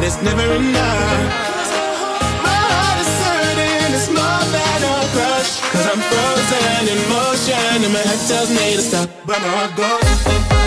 it's never enough. My heart is hurting, it's more than a crush. Cause I'm frozen in motion and my head tells me to stop, but my heart goes.